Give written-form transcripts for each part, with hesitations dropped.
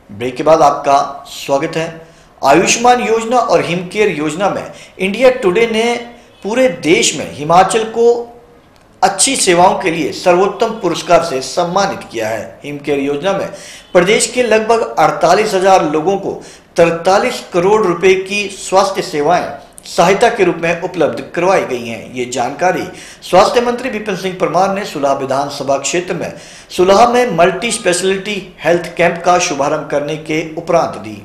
Break के बाद आपका स्वागत है। आयुष्मान योजना और हिमकेयर योजना में इंडिया टुडे ने पूरे देश में हिमाचल को अच्छी सेवाओं के लिए सर्वोत्तम पुरस्कार से सम्मानित किया है। हिमकेयर योजना में प्रदेश के लगभग 48,000 लोगों को 43 करोड़ रुपए की स्वास्थ्य सेवाएं सहायता के रूप में उपलब्ध करवाई गई हैं। ये जानकारी स्वास्थ्य मंत्री विपिन सिंह परमार ने सुलह विधानसभा क्षेत्र में सुलह में मल्टी स्पेशलिटी हेल्थ कैंप का शुभारंभ करने के उपरांत दी।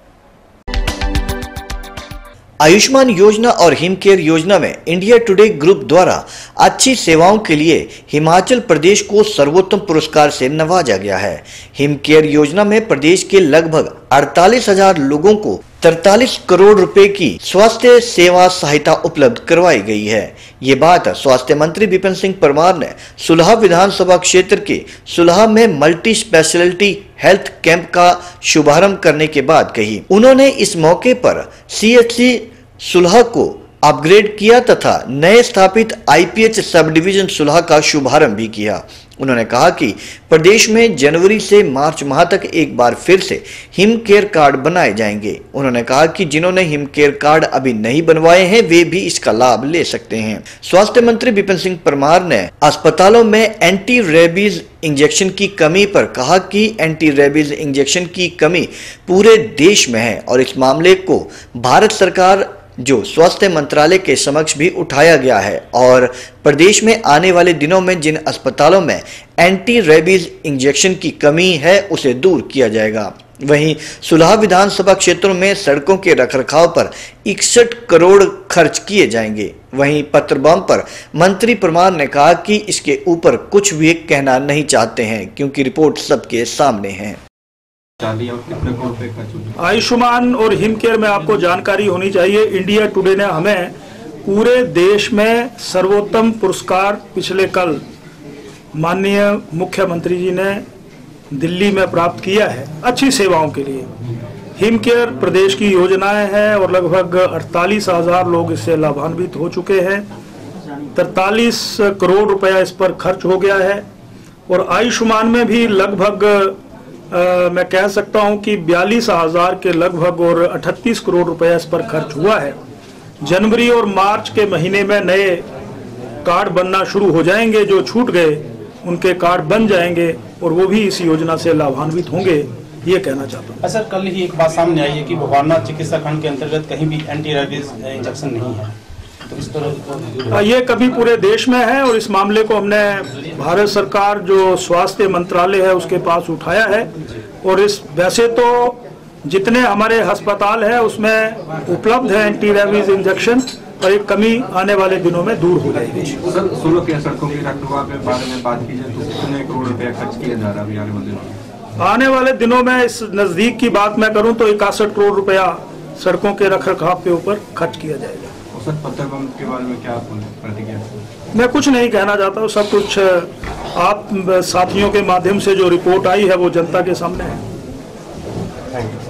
आयुष्मान योजना और हिमकेयर योजना में इंडिया टुडे ग्रुप द्वारा अच्छी सेवाओं के लिए हिमाचल प्रदेश को सर्वोत्तम पुरस्कार से नवाजा गया है। हिमकेयर योजना में प्रदेश के लगभग 48,000 लोगों को 43 करोड़ रुपए की स्वास्थ्य सेवा सहायता उपलब्ध करवाई गई है। ये बात स्वास्थ्य मंत्री विपिन सिंह परमार ने सुलह विधानसभा क्षेत्र के सुलह में मल्टी स्पेशलिटी हेल्थ कैंप का शुभारंभ करने के बाद कही। उन्होंने इस मौके पर CHC सुलह को अपग्रेड किया तथा नए स्थापित IPH सब डिवीजन सुलह का शुभारंभ भी किया। उन्होंने कहा कि प्रदेश में जनवरी से मार्च माह तक एक बार फिर से हिमकेयर कार्ड बनाए जाएंगे। उन्होंने कहा कि जिन्होंने हिमकेयर कार्ड अभी नहीं बनवाए हैं वे भी इसका लाभ ले सकते हैं। स्वास्थ्य मंत्री विपिन सिंह परमार ने अस्पतालों में एंटी रेबीज इंजेक्शन की कमी पर कहा कि एंटी रेबीज इंजेक्शन की कमी पूरे देश में है और इस मामले को भारत सरकार जो स्वास्थ्य मंत्रालय के समक्ष भी उठाया गया है और प्रदेश में आने वाले दिनों में जिन अस्पतालों में एंटी रेबीज इंजेक्शन की कमी है उसे दूर किया जाएगा। वहीं सुलह विधानसभा क्षेत्रों में सड़कों के रखरखाव पर 61 करोड़ खर्च किए जाएंगे। वहीं पत्र बम पर मंत्री परमार ने कहा कि इसके ऊपर कुछ भी कहना नहीं चाहते हैं क्योंकि रिपोर्ट सबके सामने है। आयुष्मान और हिमकेयर में आपको जानकारी होनी चाहिए। इंडिया टुडे ने हमें पूरे देश में सर्वोत्तम पुरस्कार पिछले कल माननीय मुख्यमंत्री जी ने दिल्ली में प्राप्त किया है अच्छी सेवाओं के लिए। हिमकेयर प्रदेश की योजनाएं हैं और लगभग 48,000 लोग इससे लाभान्वित हो चुके हैं। 43 करोड़ रुपया इस पर खर्च हो गया है और आयुष्मान में भी लगभग मैं कह सकता हूं कि 42,000 के लगभग और 38 करोड़ रुपया इस पर खर्च हुआ है। जनवरी और मार्च के महीने में नए कार्ड बनना शुरू हो जाएंगे। जो छूट गए उनके कार्ड बन जाएंगे और वो भी इस योजना से लाभान्वित होंगे, ये कहना चाहता हूँ। सर, कल ही एक बात सामने आई है कि भवाना चिकित्सा खंड के अंतर्गत कहीं भी एंटी रेबीज इंजेक्शन नहीं है, तो इस पर ये कभी पूरे देश में है और इस मामले को हमने भारत सरकार जो स्वास्थ्य मंत्रालय है उसके पास उठाया है और इस वैसे तो जितने हमारे अस्पताल है उसमें उपलब्ध है एंटी रेबीज इंजेक्शन और एक कमी आने वाले दिनों में दूर हो जाएगी। सर, सुलह के सड़कों की रखरखाव के बारे में बात की जाए तो कितने करोड़ रुपया खर्च किया जा रहा है आने वाले दिनों में? इस नजदीक की बात मैं करूं तो 61 करोड़ रुपया सड़कों के रखरखाव के ऊपर खर्च किया जाएगा। सर, पत्र बम के बारे में क्या प्रतिक्रिया? मैं कुछ नहीं कहना चाहता हूँ। सब कुछ आप साथियों के माध्यम से जो रिपोर्ट आई है वो जनता के सामने है।